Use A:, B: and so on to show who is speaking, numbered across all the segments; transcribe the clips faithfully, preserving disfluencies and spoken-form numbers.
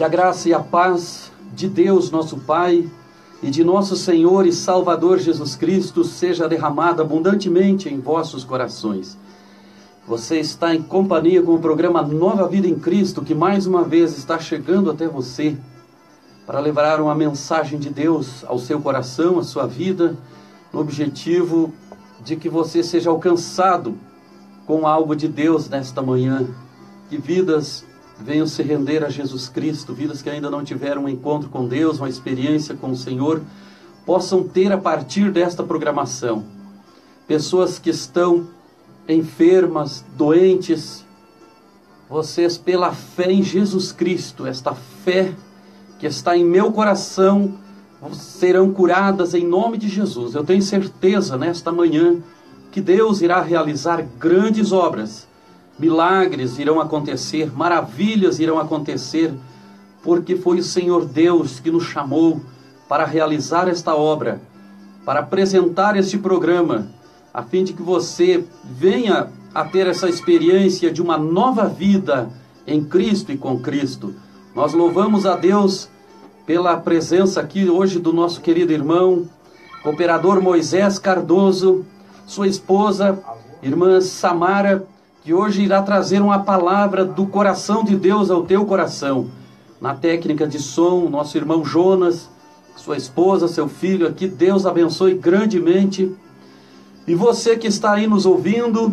A: a graça e a paz de Deus, nosso Pai, e de nosso Senhor e Salvador Jesus Cristo seja derramada abundantemente em vossos corações. Você está em companhia com o programa Nova Vida em Cristo, que mais uma vez está chegando até você para levar uma mensagem de Deus ao seu coração, à sua vida, no objetivo de que você seja alcançado com algo de Deus nesta manhã. Que vidas venham se render a Jesus Cristo, vidas que ainda não tiveram um encontro com Deus, uma experiência com o Senhor, possam ter a partir desta programação. Pessoas que estão enfermas, doentes, vocês pela fé em Jesus Cristo, esta fé que está em meu coração, serão curadas em nome de Jesus. Eu tenho certeza nesta manhã que Deus irá realizar grandes obras, milagres irão acontecer, maravilhas irão acontecer, porque foi o Senhor Deus que nos chamou para realizar esta obra, para apresentar este programa, a fim de que você venha a ter essa experiência de uma nova vida em Cristo e com Cristo. Nós louvamos a Deus pela presença aqui hoje do nosso querido irmão, cooperador Moisés Cardoso, sua esposa, irmã Samara, que hoje irá trazer uma palavra do coração de Deus ao teu coração. Na técnica de som, nosso irmão Jonas, sua esposa, seu filho aqui, Deus abençoe grandemente. E você que está aí nos ouvindo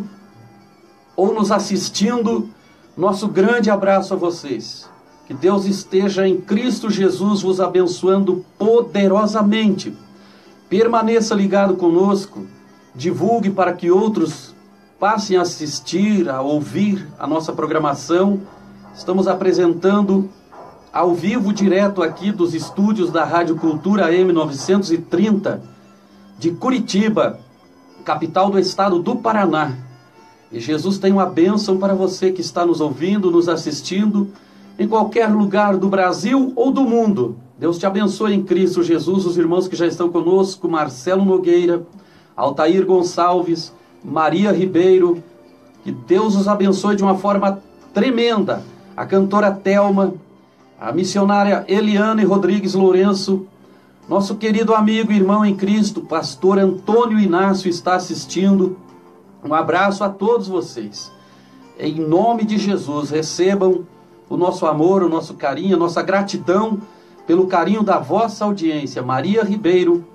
A: ou nos assistindo, nosso grande abraço a vocês. Que Deus esteja em Cristo Jesus vos abençoando poderosamente. Permaneça ligado conosco, divulgue para que outros passem a assistir, a ouvir a nossa programação. Estamos apresentando ao vivo, direto aqui dos estúdios da Rádio Cultura A M novecentos e trinta, de Curitiba, capital do estado do Paraná. E Jesus tem uma bênção para você que está nos ouvindo, nos assistindo, em qualquer lugar do Brasil ou do mundo. Deus te abençoe em Cristo Jesus, os irmãos que já estão conosco, Marcelo Nogueira, Altair Gonçalves, Maria Ribeiro, que Deus os abençoe de uma forma tremenda. A cantora Thelma, a missionária Eliane Rodrigues Lourenço, nosso querido amigo e irmão em Cristo, pastor Antônio Inácio está assistindo. Um abraço a todos vocês. Em nome de Jesus, recebam o nosso amor, o nosso carinho, a nossa gratidão pelo carinho da vossa audiência. Maria Ribeiro,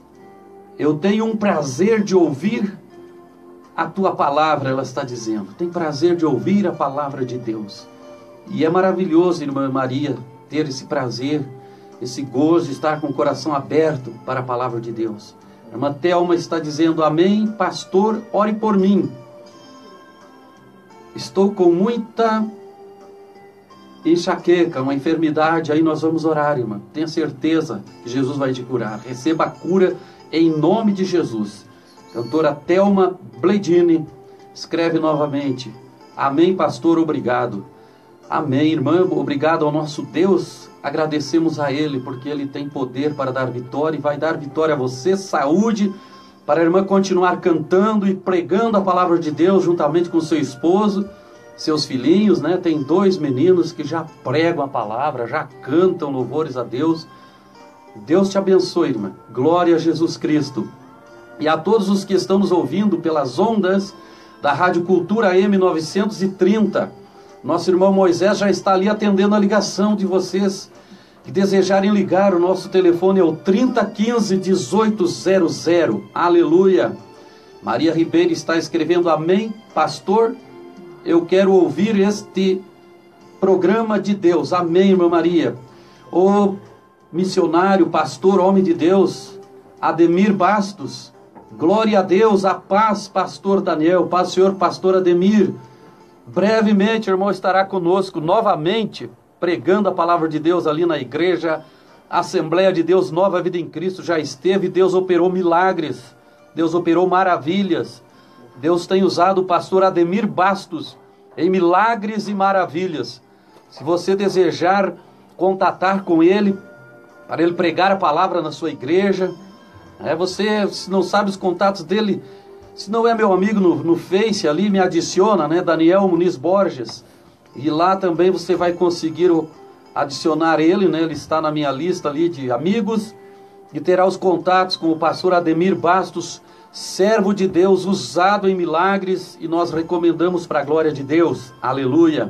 A: eu tenho um prazer de ouvir a tua palavra, ela está dizendo. Tem prazer de ouvir a palavra de Deus. E é maravilhoso, irmã Maria, ter esse prazer, esse gozo de estar com o coração aberto para a palavra de Deus. A irmã Thelma está dizendo, amém, pastor, ore por mim. Estou com muita enxaqueca, uma enfermidade, aí nós vamos orar, irmã. Tenha certeza que Jesus vai te curar. Receba a cura em nome de Jesus. Cantora Thelma Bledini escreve novamente, amém, pastor, obrigado. Amém, irmã, obrigado ao nosso Deus. Agradecemos a Ele, porque Ele tem poder para dar vitória, e vai dar vitória a você, saúde, para a irmã continuar cantando e pregando a palavra de Deus, juntamente com seu esposo, seus filhinhos, né? Tem dois meninos que já pregam a palavra, já cantam louvores a Deus. Deus te abençoe, irmã. Glória a Jesus Cristo. E a todos os que estão nos ouvindo pelas ondas da Rádio Cultura A M novecentos e trinta, nosso irmão Moisés já está ali atendendo a ligação de vocês que desejarem ligar. O nosso telefone é o trinta quinze, dezoito zero zero. Aleluia. Maria Ribeiro está escrevendo, amém, pastor, eu quero ouvir este programa de Deus. Amém, irmã Maria. O missionário, pastor, homem de Deus, Ademir Bastos, glória a Deus, a paz, pastor Daniel, paz, senhor, pastor Ademir. Brevemente, irmão, estará conosco novamente, pregando a palavra de Deus ali na igreja, Assembleia de Deus, Nova Vida em Cristo, já esteve, Deus operou milagres, Deus operou maravilhas, Deus tem usado o pastor Ademir Bastos em milagres e maravilhas. Se você desejar contatar com ele, para ele pregar a palavra na sua igreja, é, você, se não sabe os contatos dele, se não é meu amigo no, no Face ali, me adiciona, né? Daniel Muniz Borges. E lá também você vai conseguir o, adicionar ele, né? Ele está na minha lista ali de amigos, e terá os contatos com o pastor Ademir Bastos, servo de Deus, usado em milagres, e nós recomendamos para a glória de Deus. Aleluia.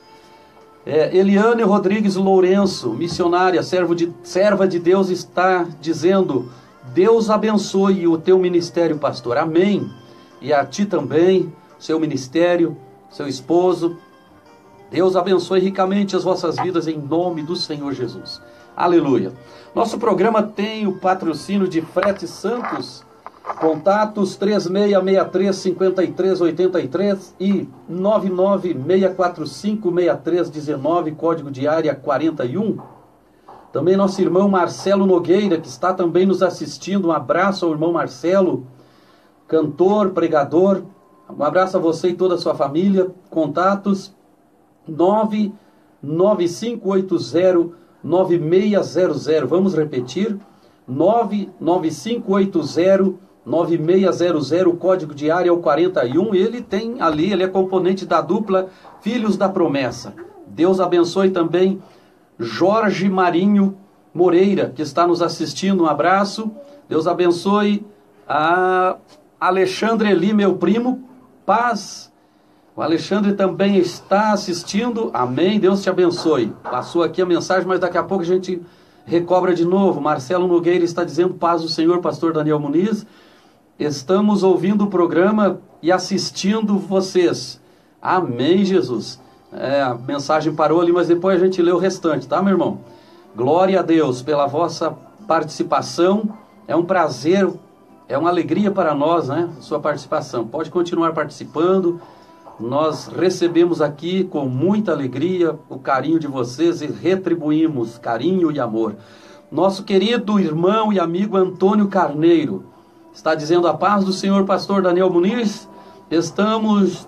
A: É, Eliane Rodrigues Lourenço, missionária, servo de, serva de Deus, está dizendo: Deus abençoe o teu ministério, pastor. Amém. E a ti também, seu ministério, seu esposo. Deus abençoe ricamente as vossas vidas em nome do Senhor Jesus. Aleluia. Nosso programa tem o patrocínio de Frete Santos. Contatos três seis seis três, cinco três oito três e nove nove seis quatro cinco, seis três um nove, código de área quarenta e um. Também nosso irmão Marcelo Nogueira, que está também nos assistindo. Um abraço ao irmão Marcelo, cantor, pregador. Um abraço a você e toda a sua família. Contatos nove nove cinco oito zero, nove seis zero zero. Vamos repetir. nove nove cinco oito zero, nove seis zero zero, o código de área é o quarenta e um. Ele tem ali, ele é componente da dupla Filhos da Promessa. Deus abençoe também Jorge Marinho Moreira, que está nos assistindo. Um abraço. Deus abençoe a Alexandre Eli, meu primo. Paz. O Alexandre também está assistindo. Amém. Deus te abençoe. Passou aqui a mensagem, mas daqui a pouco a gente recobra de novo. Marcelo Nogueira está dizendo: paz do Senhor, pastor Daniel Muniz. Estamos ouvindo o programa e assistindo vocês. Amém, Jesus. É, a mensagem parou ali, mas depois a gente lê o restante, tá, meu irmão? Glória a Deus pela vossa participação. É um prazer, é uma alegria para nós, né? Sua participação. Pode continuar participando. Nós recebemos aqui com muita alegria o carinho de vocês e retribuímos carinho e amor. Nosso querido irmão e amigo Antônio Carneiro está dizendo: a paz do Senhor, pastor Daniel Muniz. Estamos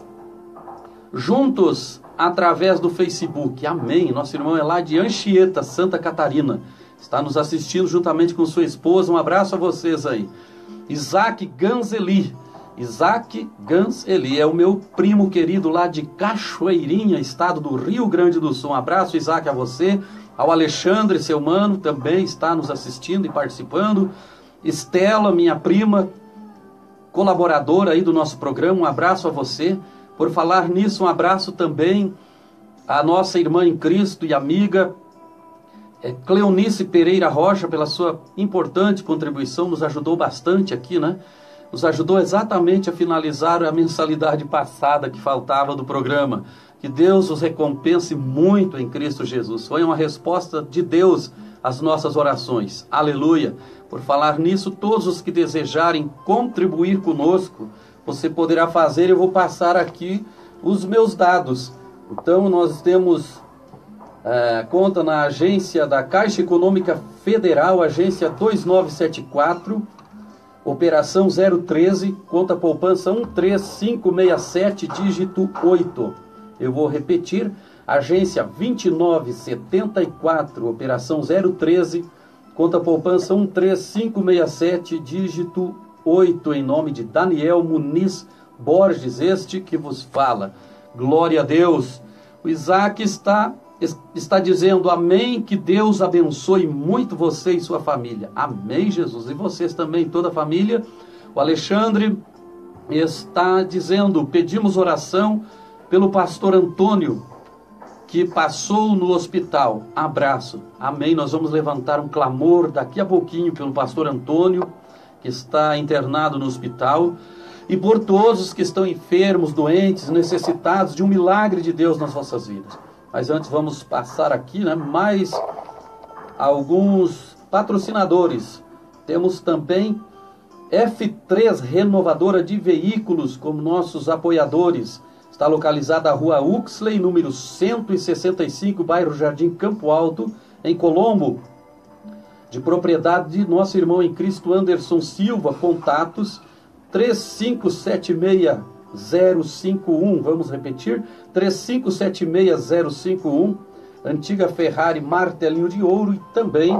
A: juntos através do Facebook. Amém. Nosso irmão é lá de Anchieta, Santa Catarina. Está nos assistindo juntamente com sua esposa. Um abraço a vocês aí. Isaac Ganzeli. Isaac Ganzeli é o meu primo querido lá de Cachoeirinha, estado do Rio Grande do Sul. Um abraço, Isaac, a você. Ao Alexandre, seu mano, também está nos assistindo e participando. Estela, minha prima, colaboradora aí do nosso programa. Um abraço a você. Por falar nisso, um abraço também à nossa irmã em Cristo e amiga é, Cleonice Pereira Rocha, pela sua importante contribuição. Nos ajudou bastante aqui, né? Nos ajudou exatamente a finalizar a mensalidade passada que faltava do programa. Que Deus os recompense muito em Cristo Jesus. Foi uma resposta de Deus às nossas orações. Aleluia. Por falar nisso, todos os que desejarem contribuir conosco, você poderá fazer. Eu vou passar aqui os meus dados. Então, nós temos é, conta na agência da Caixa Econômica Federal, agência dois nove sete quatro, operação zero treze, conta poupança um três cinco seis sete, dígito oito. Eu vou repetir, agência vinte e nove setenta e quatro, operação zero treze, conta poupança um três cinco seis sete, dígito oito, em nome de Daniel Muniz Borges, este que vos fala. Glória a Deus. O Isaac está, está dizendo: amém, que Deus abençoe muito você e sua família. Amém, Jesus. E vocês também, toda a família. O Alexandre está dizendo: pedimos oração pelo pastor Antônio, que passou no hospital. Abraço. Amém. Nós vamos levantar um clamor daqui a pouquinho pelo pastor Antônio, que está internado no hospital, e por todos os que estão enfermos, doentes, necessitados de um milagre de Deus nas vossas vidas. Mas antes vamos passar aqui, né, mais alguns patrocinadores. Temos também F três Renovadora de Veículos como nossos apoiadores. Está localizada a rua Uxley, número cento e sessenta e cinco, bairro Jardim Campo Alto, em Colombo. De propriedade de nosso irmão em Cristo Anderson Silva. Contatos três cinco sete seis zero cinco um. Vamos repetir: três cinco sete seis zero cinco um. Antiga Ferrari Martelinho de Ouro. E também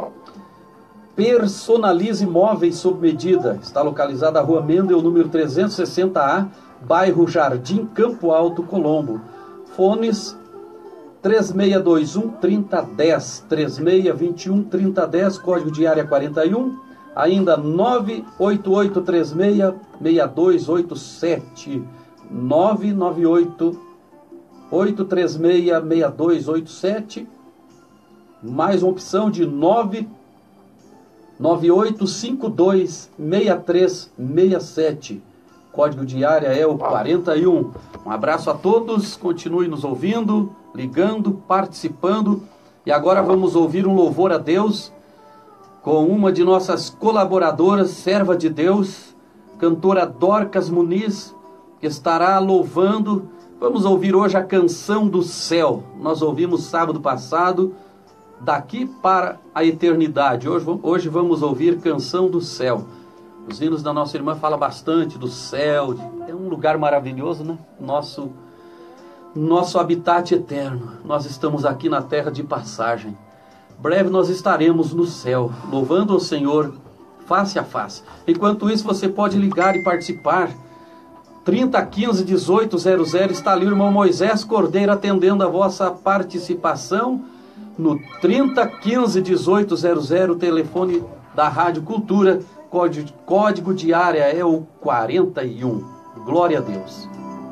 A: Personalize Móveis sob medida. Está localizada a rua Mendel, número trezentos e sessenta A, bairro Jardim Campo Alto, Colombo. Fones três seis dois um, três zero um zero, três seis dois um, três zero um zero, código de área quarenta e um, ainda nove oito oito três seis, seis dois oito sete, nove nove oito oito três seis, seis dois oito sete, mais uma opção de nove nove oito cinco dois, seis três seis sete, código de área é o quarenta e um. Um abraço a todos, continue nos ouvindo, ligando, participando. E agora vamos ouvir um louvor a Deus com uma de nossas colaboradoras, serva de Deus, cantora Dorcas Muniz, que estará louvando. Vamos ouvir hoje a Canção do Céu. Nós ouvimos sábado passado, Daqui para a Eternidade. Hoje, hoje vamos ouvir Canção do Céu. Os hinos da nossa irmã falam bastante do céu. É um lugar maravilhoso, né? Nosso, nosso habitat eterno. Nós estamos aqui na terra de passagem. Breve nós estaremos no céu, louvando o Senhor face a face. Enquanto isso, você pode ligar e participar. trinta quinze dezoito zero zero, está ali o irmão Moisés Cordeiro atendendo a vossa participação no trinta quinze dezoito zero zero, telefone da Rádio Cultura, código, código de área é o quarenta e um. Glória a Deus.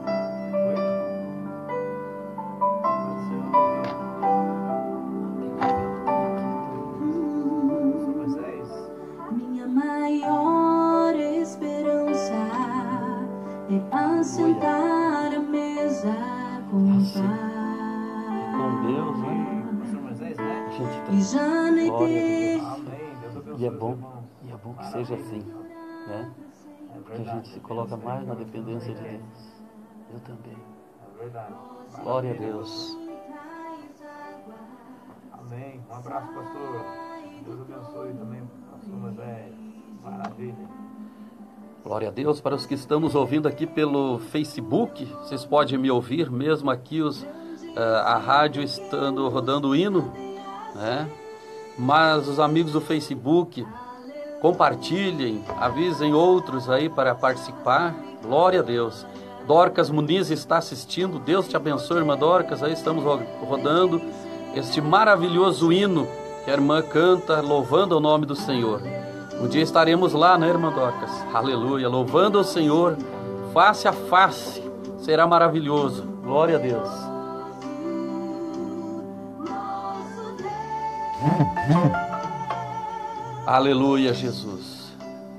B: Minha maior esperança é assentar à mesa com o Pai.
A: Com Deus, né?
B: E já nem ter.
A: E é bom, e é bom que seja assim, né? Porque a gente se coloca mais na dependência de Deus. Eu também. Glória a Deus.
C: Amém. Um abraço, pastor. Deus abençoe também, pastor Moisés. Maravilha.
A: Glória a Deus. Para os que estão nos ouvindo aqui pelo Facebook, vocês podem me ouvir, mesmo aqui os, uh, a rádio estando rodando o hino, né? Mas os amigos do Facebook, compartilhem, avisem outros aí para participar. Glória a Deus. Dorcas Muniz está assistindo. Deus te abençoe, irmã Dorcas. Aí estamos rodando este maravilhoso hino que a irmã canta, louvando o nome do Senhor. Um dia estaremos lá, né, irmã Dorcas? Aleluia, louvando o Senhor face a face. Será maravilhoso. Glória a Deus. Aleluia, Jesus.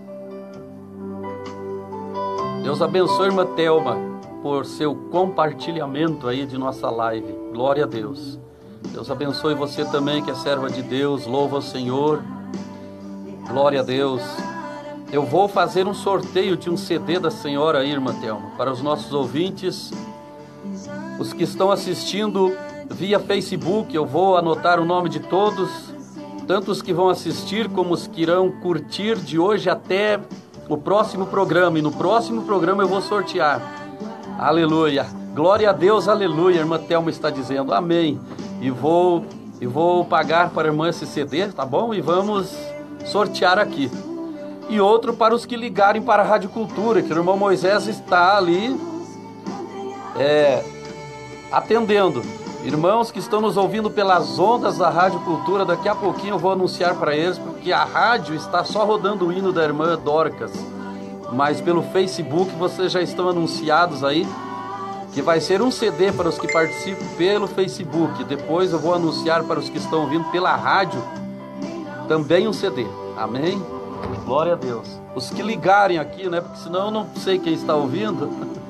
A: Deus abençoe, irmã Thelma, por seu compartilhamento aí de nossa live. Glória a Deus. Deus abençoe você também, que é serva de Deus. Louva o Senhor. Glória a Deus. Eu vou fazer um sorteio de um C D da senhora aí, irmã Thelma, para os nossos ouvintes, os que estão assistindo via Facebook. Eu vou anotar o nome de todos, tanto os que vão assistir como os que irão curtir de hoje até o próximo programa. E no próximo programa eu vou sortear. Aleluia. Glória a Deus, aleluia. A irmã Thelma está dizendo amém. E vou, e vou pagar para a irmã esse C D, tá bom? E vamos sortear aqui. E outro para os que ligarem para a Rádio Cultura, que o irmão Moisés está ali é, atendendo. Irmãos que estão nos ouvindo pelas ondas da Rádio Cultura, daqui a pouquinho eu vou anunciar para eles, porque a rádio está só rodando o hino da irmã Dorcas, mas pelo Facebook vocês já estão anunciados aí, que vai ser um C D para os que participam pelo Facebook. Depois eu vou anunciar para os que estão ouvindo pela rádio também um C D. Amém? Glória a Deus. Os que ligarem aqui, né? Porque senão eu não sei quem está ouvindo.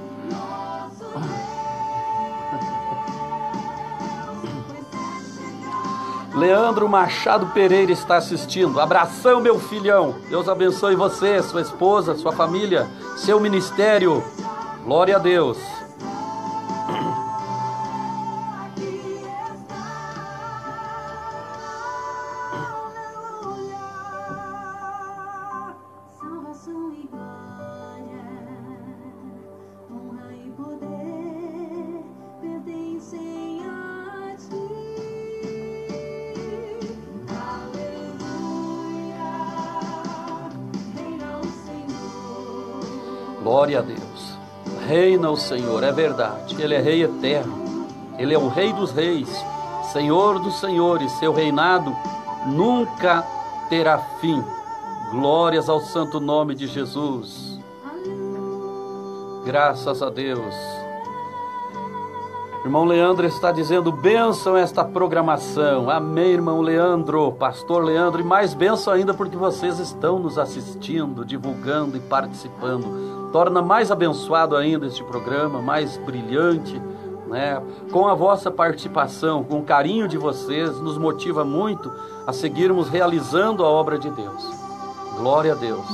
A: Leandro Machado Pereira está assistindo. Abração, meu filhão. Deus abençoe você, sua esposa, sua família, seu ministério. Glória a Deus. Glória a Deus. Reina o Senhor, é verdade. Ele é Rei eterno. Ele é o Rei dos reis. Senhor dos senhores, seu reinado nunca terá fim. Glórias ao santo nome de Jesus. Graças a Deus. Irmão Leandro está dizendo, bênção esta programação. Amém, irmão Leandro, pastor Leandro, e mais bênção ainda porque vocês estão nos assistindo, divulgando e participando. Torna mais abençoado ainda este programa, mais brilhante, né? Com a vossa participação, com o carinho de vocês, nos motiva muito a seguirmos realizando a obra de Deus. Glória a Deus.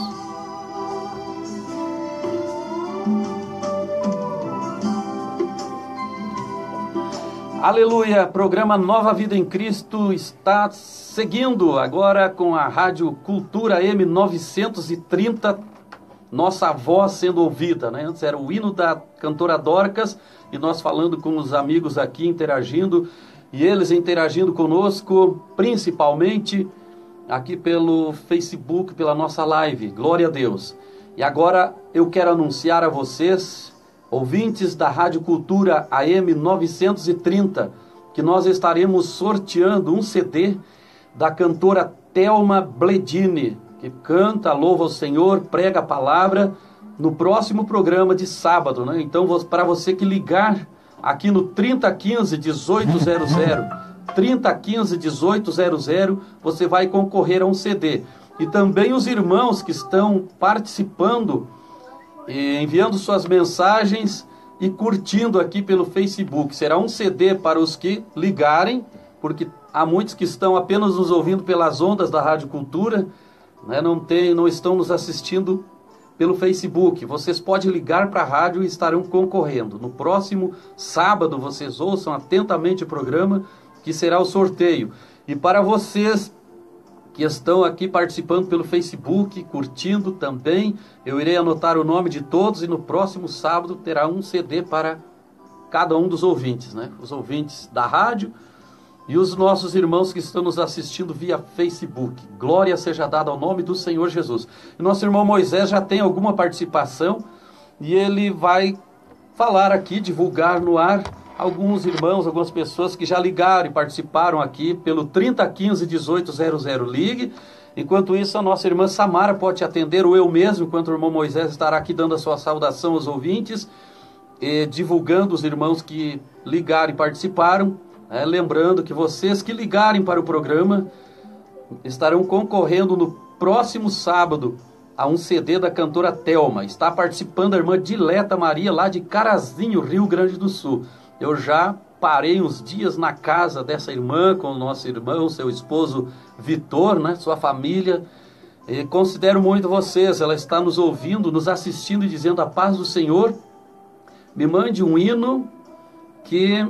A: Aleluia, programa Nova Vida em Cristo está seguindo agora com a Rádio Cultura M novecentos e trinta, nossa voz sendo ouvida, né? Antes era o hino da cantora Dorcas e nós falando com os amigos aqui, interagindo, e eles interagindo conosco, principalmente aqui pelo Facebook, pela nossa live, glória a Deus. E agora eu quero anunciar a vocês, ouvintes da Rádio Cultura A M novecentos e trinta, que nós estaremos sorteando um C D da cantora Thelma Bledini, que canta, louva o Senhor, prega a palavra, no próximo programa de sábado, né? Então, para você que ligar aqui no trinta quinze, dezoito zero zero, trinta quinze, dezoito zero zero, você vai concorrer a um C D. E também os irmãos que estão participando, enviando suas mensagens e curtindo aqui pelo Facebook. Será um C D para os que ligarem, porque há muitos que estão apenas nos ouvindo pelas ondas da Rádio Cultura, né? não, tem, não estão nos assistindo pelo Facebook. Vocês podem ligar para a rádio e estarão concorrendo. No próximo sábado, vocês ouçam atentamente o programa, que será o sorteio. E para vocês que estão aqui participando pelo Facebook, curtindo também, eu irei anotar o nome de todos e no próximo sábado terá um C D para cada um dos ouvintes, né? Os ouvintes da rádio e os nossos irmãos que estão nos assistindo via Facebook. Glória seja dada ao nome do Senhor Jesus. E nosso irmão Moisés já tem alguma participação e ele vai falar aqui, divulgar no ar alguns irmãos, algumas pessoas que já ligaram e participaram aqui pelo trinta quinze, dezoito zero zero. Ligue. Enquanto isso, a nossa irmã Samara pode atender, ou eu mesmo, enquanto o irmão Moisés estará aqui dando a sua saudação aos ouvintes, e divulgando os irmãos que ligaram e participaram. É, lembrando que vocês que ligarem para o programa estarão concorrendo no próximo sábado a um C D da cantora Thelma. Está participando a irmã Dileta Maria, lá de Carazinho, Rio Grande do Sul. Eu já parei uns dias na casa dessa irmã, com o nosso irmão, seu esposo Vitor, né, sua família. E considero muito vocês. Ela está nos ouvindo, nos assistindo e dizendo: a paz do Senhor. Me mande um hino que...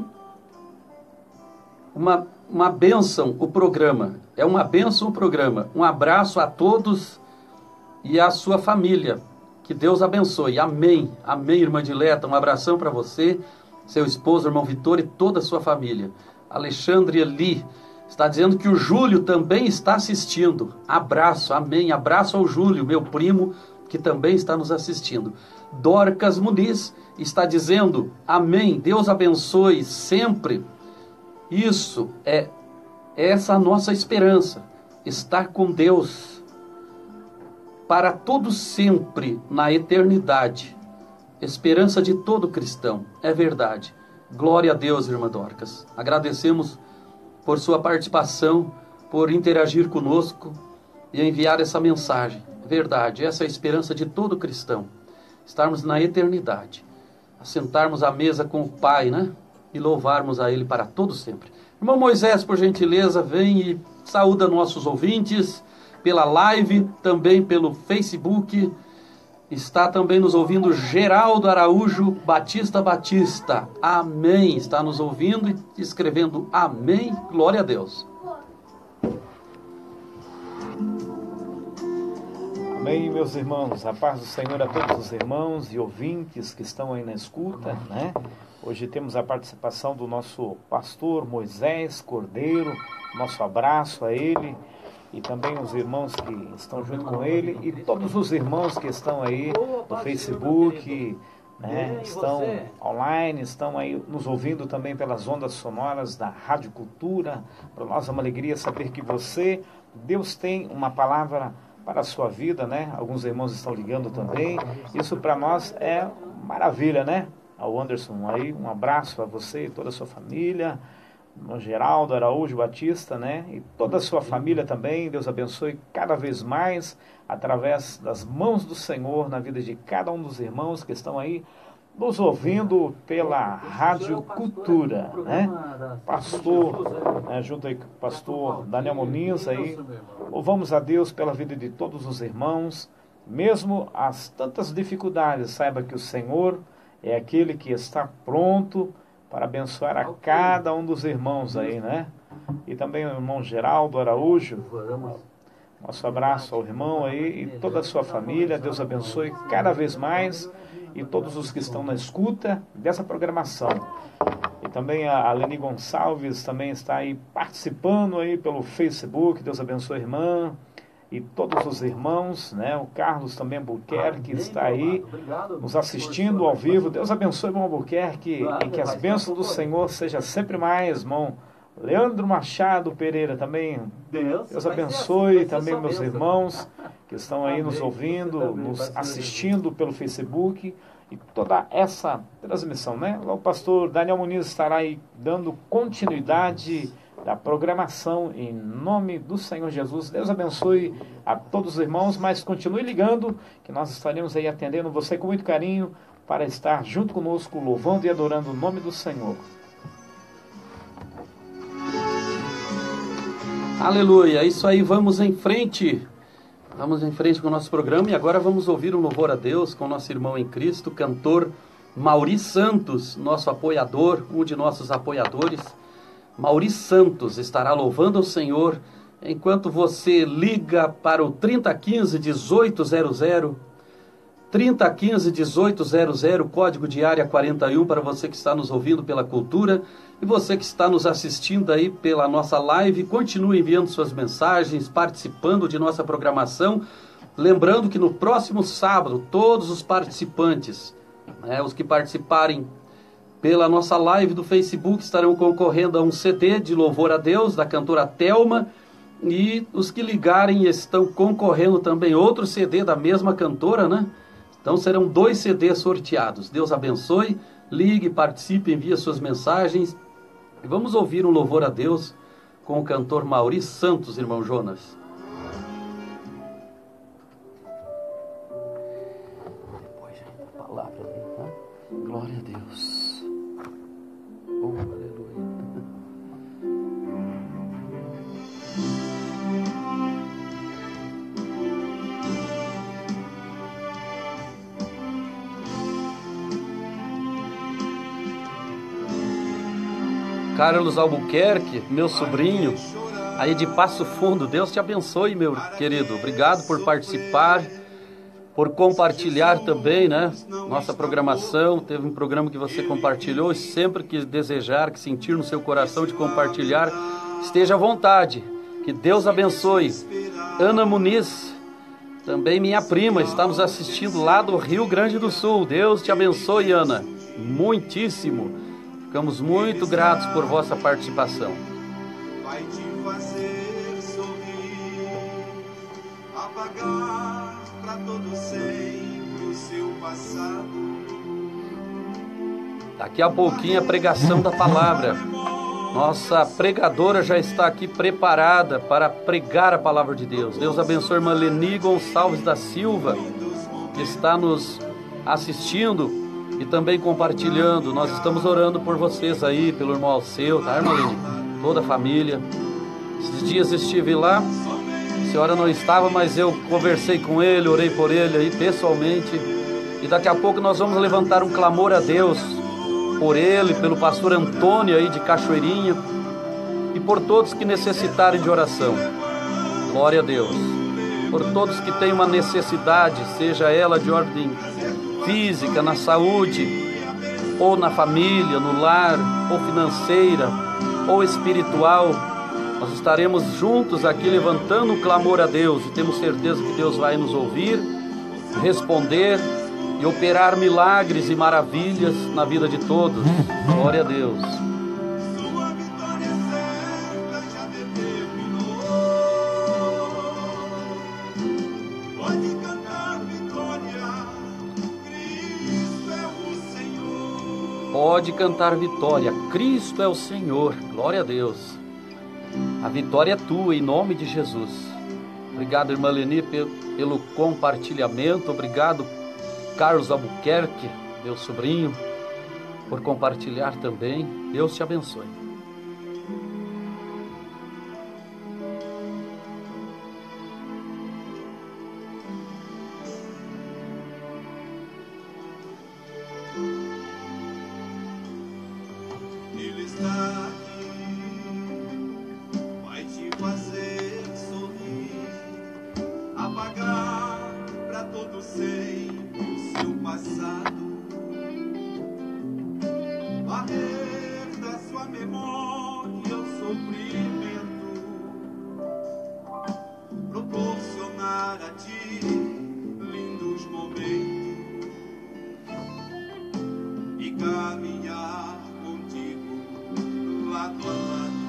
A: Uma, uma bênção o programa. É uma bênção o programa. Um abraço a todos e a sua família. Que Deus abençoe. Amém. Amém, irmã Dileta. Um abração para você, seu esposo, irmão Vitor, e toda a sua família. Alexandre Eli está dizendo que o Júlio também está assistindo. Abraço, amém. Abraço ao Júlio, meu primo, que também está nos assistindo. Dorcas Muniz está dizendo: amém. Deus abençoe sempre. Isso é essa a nossa esperança, estar com Deus para todo sempre na eternidade. Esperança de todo cristão, é verdade. Glória a Deus, irmã Dorcas. Agradecemos por sua participação, por interagir conosco e enviar essa mensagem. É verdade, essa é a esperança de todo cristão, estarmos na eternidade, assentarmos à mesa com o Pai, né? E louvarmos a Ele para todo sempre. Irmão Moisés, por gentileza, vem e saúda nossos ouvintes pela live, também pelo Facebook. Está também nos ouvindo Geraldo Araújo Batista Batista. Amém. Está nos ouvindo e escrevendo amém. Glória a Deus.
C: Amém, meus irmãos. A paz do Senhor a todos os irmãos e ouvintes que estão aí na escuta, né? Hoje temos a participação do nosso pastor Moisés Cordeiro. Nosso abraço a ele e também os irmãos que estão junto com ele e todos os irmãos que estão aí no Facebook, né, estão online, estão aí nos ouvindo também pelas ondas sonoras da Rádio Cultura. Para nós é uma alegria saber que você, Deus tem uma palavra para a sua vida, né? Alguns irmãos estão ligando também. Isso para nós é maravilha, né? Ao Anderson aí, um abraço a você e toda a sua família, no Geraldo Araújo Batista, né? E toda a sua família também. Deus abençoe cada vez mais através das mãos do Senhor na vida de cada um dos irmãos que estão aí nos ouvindo pela Rádio Cultura, né? Pastor, né, junto aí com o pastor Daniel Muniz aí, louvamos a Deus pela vida de todos os irmãos, mesmo as tantas dificuldades, saiba que o Senhor é aquele que está pronto para abençoar a cada um dos irmãos aí, né? E também o irmão Geraldo Araújo, nosso abraço ao irmão aí e toda a sua família. Deus abençoe cada vez mais e todos os que estão na escuta dessa programação. E também a Leni Gonçalves também está aí participando aí pelo Facebook. Deus abençoe a irmã e todos os irmãos, né? O Carlos também Albuquerque está aí nos assistindo ao vivo. Deus abençoe, irmão Albuquerque, e que as bênçãos do Senhor sejam sempre mais, irmão Leandro Machado Pereira também. Deus abençoe também meus irmãos que estão aí nos ouvindo, nos assistindo pelo Facebook e toda essa transmissão, né? O pastor Daniel Muniz estará aí dando continuidade da programação em nome do Senhor Jesus. Deus abençoe a todos os irmãos, mas continue ligando que nós estaremos aí atendendo você com muito carinho para estar junto conosco louvando e adorando o nome do Senhor.
A: Aleluia, isso aí, vamos em frente, vamos em frente com o nosso programa e agora vamos ouvir um louvor a Deus com o nosso irmão em Cristo, cantor Mauri Santos, nosso apoiador, um de nossos apoiadores. Mauri Santos estará louvando ao Senhor enquanto você liga para o trinta quinze, dezoito zero zero, trinta quinze, dezoito zero zero, código de área quarenta e um para você que está nos ouvindo pela Cultura. E você que está nos assistindo aí pela nossa live, continue enviando suas mensagens, participando de nossa programação. Lembrando que no próximo sábado, todos os participantes, né, os que participarem pela nossa live do Facebook, estarão concorrendo a um C D de louvor a Deus, da cantora Thelma. E os que ligarem estão concorrendo também outro C D da mesma cantora, né? Então serão dois C Ds sorteados. Deus abençoe, ligue, participe, envie suas mensagens. E vamos ouvir um louvor a Deus com o cantor Mauri Santos, irmão Jonas. Depois a palavra ali, tá? Glória a Deus. Oh, aleluia. Carlos Albuquerque, meu sobrinho, aí de Passo Fundo, Deus te abençoe, meu querido. Obrigado por participar, por compartilhar também, né? Nossa programação, teve um programa que você compartilhou e sempre que desejar, que sentir no seu coração de compartilhar, esteja à vontade. Que Deus abençoe. Ana Muniz, também minha prima, está nos assistindo lá do Rio Grande do Sul. Deus te abençoe, Ana, muitíssimo. Ficamos muito gratos por vossa participação. Vai te fazer sorrir, apagar para todo sempre o seu passado. Daqui a pouquinho a pregação da palavra. Nossa pregadora já está aqui preparada para pregar a palavra de Deus. Deus abençoe a irmã Leni Gonçalves da Silva, que está nos assistindo e também compartilhando. Nós estamos orando por vocês aí, pelo irmão Alceu, tá, irmã Leni? Toda a família. Esses dias estive lá, a senhora não estava, mas eu conversei com ele, orei por ele aí pessoalmente. E daqui a pouco nós vamos levantar um clamor a Deus por ele, pelo pastor Antônio aí de Cachoeirinha e por todos que necessitarem de oração. Glória a Deus. Por todos que têm uma necessidade, seja ela de ordem física, na saúde, ou na família, no lar, ou financeira, ou espiritual, nós estaremos juntos aqui levantando um clamor a Deus e temos certeza que Deus vai nos ouvir, responder e operar milagres e maravilhas na vida de todos. Glória a Deus. Pode cantar vitória, Cristo é o Senhor. Glória a Deus. A vitória é tua, em nome de Jesus. Obrigado, irmã Leni, pelo compartilhamento. Obrigado, Carlos Albuquerque, meu sobrinho, por compartilhar também. Deus te abençoe.
D: Ele está aqui, vai te fazer sorrir, apagar para todo sempre o seu passado, varrer da sua memória o sofrimento, proporcionar a ti lindos momentos e caminhar lado a lado.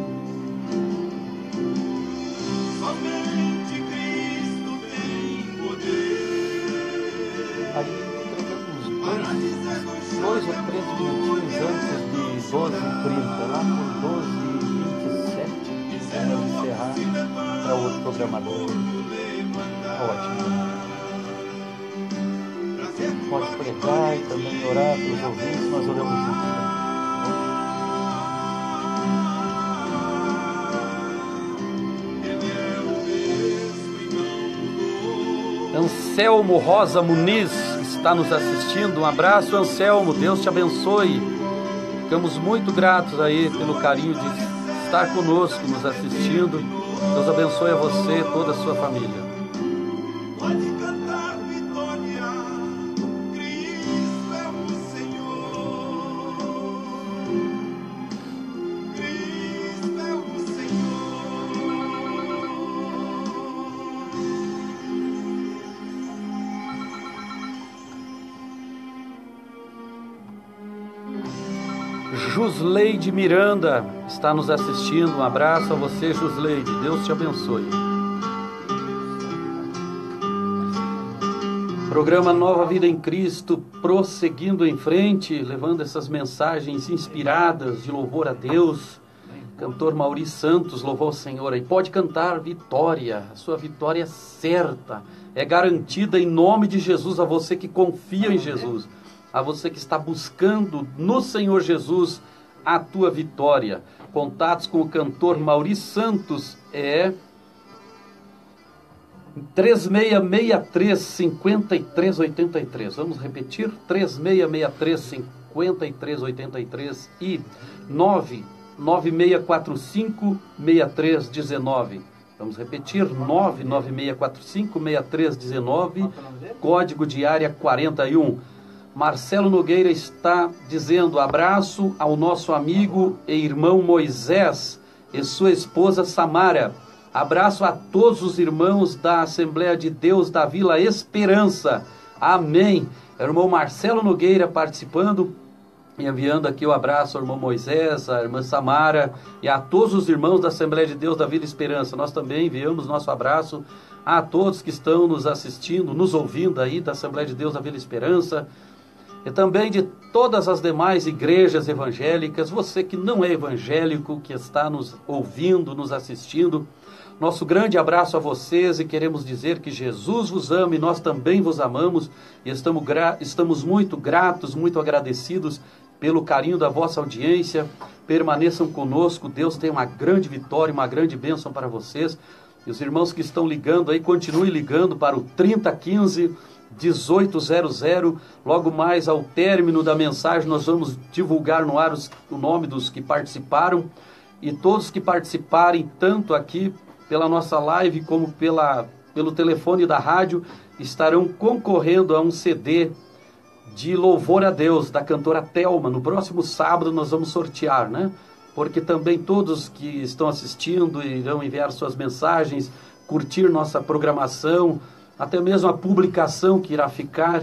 D: Somente Cristo tem poder.
A: Aí entregamos dois, dois ou três minutinhos antes de doze e trinta, lá por doze e vinte e sete, vamos encerrar para o outro programador. Ótimo. Pode pregar e também orar pelos ouvintes, nós oramos juntos. Né? Anselmo Rosa Muniz está nos assistindo. Um abraço, Anselmo, Deus te abençoe. Ficamos muito gratos aí pelo carinho de estar conosco, nos assistindo. Deus abençoe a você e toda a sua família.
D: Pode cantar vitória, Cristo é o Senhor. Cristo é o Senhor.
A: Jusleide Miranda está nos assistindo. Um abraço a você, Jusleide. Deus te abençoe. Programa Nova Vida em Cristo, prosseguindo em frente, levando essas mensagens inspiradas de louvor a Deus. Cantor Mauri Santos louvou o Senhor. E pode cantar vitória. A sua vitória é certa, é garantida em nome de Jesus, a você que confia em Jesus, a você que está buscando no Senhor Jesus a tua vitória. Contatos com o cantor Mauri Santos é três seis seis três, cinco três oito três. Vamos repetir? três seis seis três, cinco três oito três e nove nove seis quatro cinco, seis três um nove. Vamos repetir? nove nove seis quatro cinco, seis três um nove, código de área quarenta e um. Marcelo Nogueira está dizendo: abraço ao nosso amigo e irmão Moisés e sua esposa Samara. Abraço a todos os irmãos da Assembleia de Deus da Vila Esperança. Amém. É o irmão Marcelo Nogueira participando e enviando aqui o abraço ao irmão Moisés, à irmã Samara e a todos os irmãos da Assembleia de Deus da Vila Esperança. Nós também enviamos nosso abraço a todos que estão nos assistindo, nos ouvindo aí da Assembleia de Deus da Vila Esperança, e também de todas as demais igrejas evangélicas. Você que não é evangélico, que está nos ouvindo, nos assistindo, nosso grande abraço a vocês, e queremos dizer que Jesus vos ama e nós também vos amamos, e estamos, gra- estamos muito gratos, muito agradecidos pelo carinho da vossa audiência. Permaneçam conosco, Deus tem uma grande vitória, uma grande bênção para vocês. E os irmãos que estão ligando aí, continuem ligando para o trinta quinze, dezoito zero zero. Logo mais ao término da mensagem nós vamos divulgar no ar os, o nome dos que participaram, e todos que participarem tanto aqui pela nossa live como pela, pelo telefone da rádio estarão concorrendo a um C D de louvor a Deus da cantora Thelma. No próximo sábado nós vamos sortear, né? Porque também todos que estão assistindo irão enviar suas mensagens, curtir nossa programação, até mesmo a publicação que irá ficar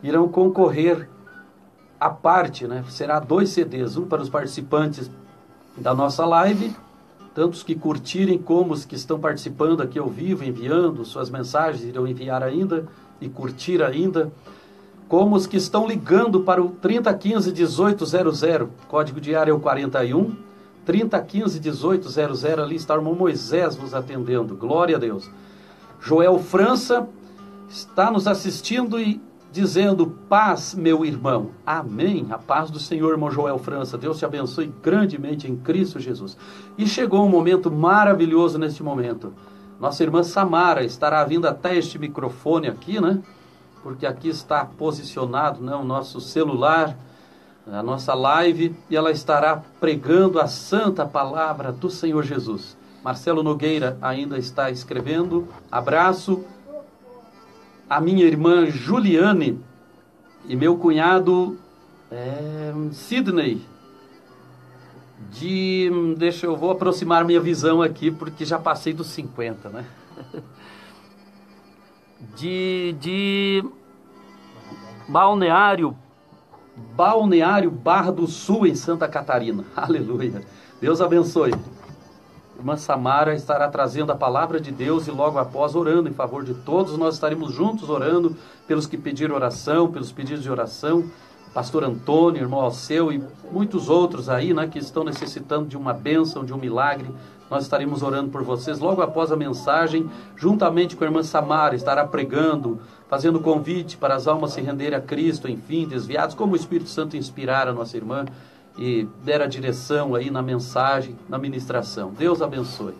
A: irão concorrer à parte, né? Será dois C Ds, um para os participantes da nossa live, tanto os que curtirem como os que estão participando aqui ao vivo, enviando suas mensagens, irão enviar ainda e curtir ainda, como os que estão ligando para o trinta quinze, dezoito zero zero, código de área é o quarenta e um, trinta quinze, dezoito zero zero, ali está o irmão Moisés vos atendendo, glória a Deus. Joel França está nos assistindo e dizendo, paz, meu irmão. Amém. A paz do Senhor, irmão Joel França. Deus te abençoe grandemente em Cristo Jesus. E chegou um momento maravilhoso neste momento. Nossa irmã Samara estará vindo até este microfone aqui, né? Porque aqui está posicionado, né, o nosso celular, a nossa live, e ela estará pregando a santa palavra do Senhor Jesus. Marcelo Nogueira ainda está escrevendo. Abraço. A minha irmã Juliane e meu cunhado é, Sidney, de, deixa eu vou aproximar minha visão aqui, porque já passei dos cinquenta, né? De, de Balneário, Balneário Barra do Sul, em Santa Catarina. Aleluia. Deus abençoe. Irmã Samara estará trazendo a palavra de Deus e logo após orando em favor de todos. Nós estaremos juntos orando pelos que pediram oração, pelos pedidos de oração. Pastor Antônio, irmão Alceu e muitos outros aí, né, que estão necessitando de uma bênção, de um milagre. Nós estaremos orando por vocês logo após a mensagem, juntamente com a irmã Samara, estará pregando, fazendo convite para as almas se renderem a Cristo, enfim, desviados, como o Espírito Santo inspirar a nossa irmã e der a direção aí na mensagem, na ministração. Deus abençoe.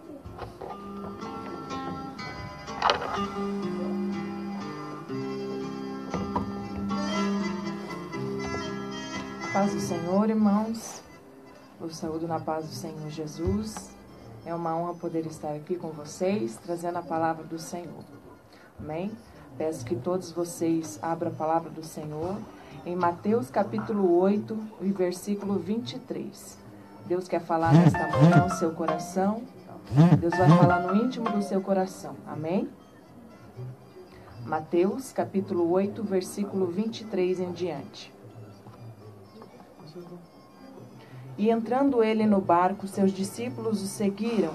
E: Paz do Senhor, irmãos. Eu saúdo na paz do Senhor Jesus. É uma honra poder estar aqui com vocês, trazendo a palavra do Senhor. Amém? Peço que todos vocês abram a palavra do Senhor em Mateus capítulo oito, e versículo vinte e três. Deus quer falar nesta manhã ao seu coração. Deus vai falar no íntimo do seu coração. Amém? Mateus capítulo oito, versículo vinte e três em diante. E entrando ele no barco, seus discípulos o seguiram.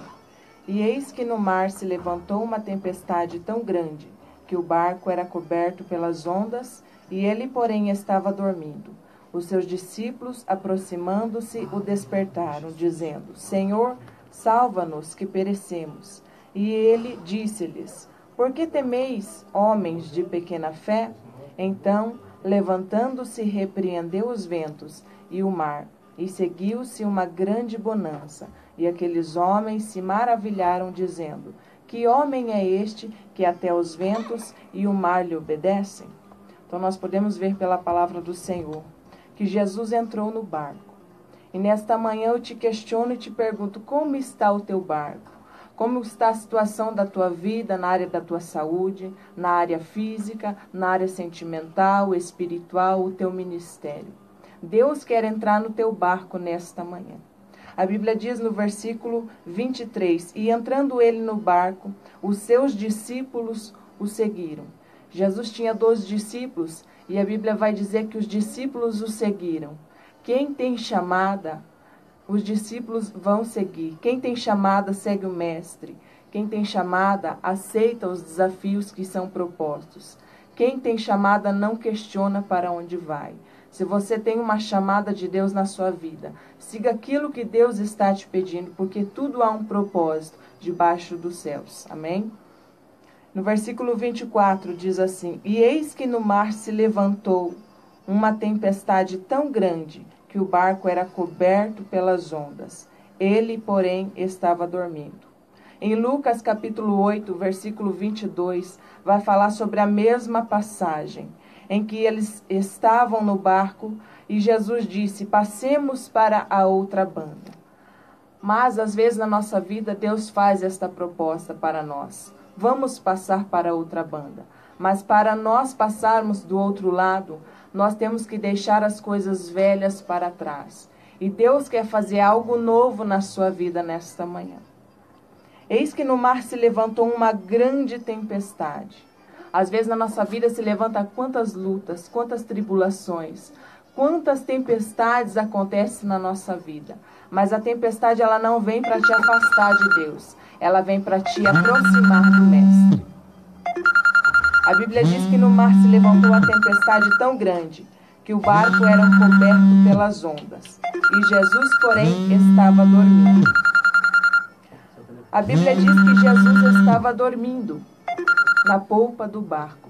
E: E eis que no mar se levantou uma tempestade tão grande, que o barco era coberto pelas ondas, e ele, porém, estava dormindo. Os seus discípulos, aproximando-se, o despertaram, dizendo, Senhor, salva-nos, que perecemos. E ele disse-lhes, por que temeis, homens de pequena fé? Então, levantando-se, repreendeu os ventos e o mar, e seguiu-se uma grande bonança. E aqueles homens se maravilharam, dizendo, que homem é este, que até os ventos e o mar lhe obedecem? Então nós podemos ver pela palavra do Senhor que Jesus entrou no barco. E nesta manhã eu te questiono e te pergunto, como está o teu barco? Como está a situação da tua vida na área da tua saúde, na área física, na área sentimental, espiritual, o teu ministério? Deus quer entrar no teu barco nesta manhã. A Bíblia diz no versículo vinte e três, e entrando ele no barco, os seus discípulos o seguiram. Jesus tinha doze discípulos e a Bíblia vai dizer que os discípulos o seguiram. Quem tem chamada, os discípulos vão seguir. Quem tem chamada, segue o mestre. Quem tem chamada, aceita os desafios que são propostos. Quem tem chamada, não questiona para onde vai. Se você tem uma chamada de Deus na sua vida, siga aquilo que Deus está te pedindo, porque tudo há um propósito debaixo dos céus. Amém? No versículo vinte e quatro diz assim, e eis que no mar se levantou uma tempestade tão grande, que o barco era coberto pelas ondas. Ele, porém, estava dormindo. Em Lucas capítulo oito, versículo vinte e dois, vai falar sobre a mesma passagem, em que eles estavam no barco e Jesus disse, passemos para a outra banda. Mas, às vezes, na nossa vida, Deus faz esta proposta para nós. Vamos passar para outra banda. Mas para nós passarmos do outro lado, nós temos que deixar as coisas velhas para trás. E Deus quer fazer algo novo na sua vida nesta manhã. Eis que no mar se levantou uma grande tempestade. Às vezes na nossa vida se levanta quantas lutas, quantas tribulações, quantas tempestades acontecem na nossa vida. Mas a tempestade ela não vem para te afastar de Deus, ela vem para te aproximar do Mestre. A Bíblia diz que no mar se levantou uma tempestade tão grande que o barco era coberto pelas ondas. E Jesus, porém, estava dormindo. A Bíblia diz que Jesus estava dormindo na polpa do barco.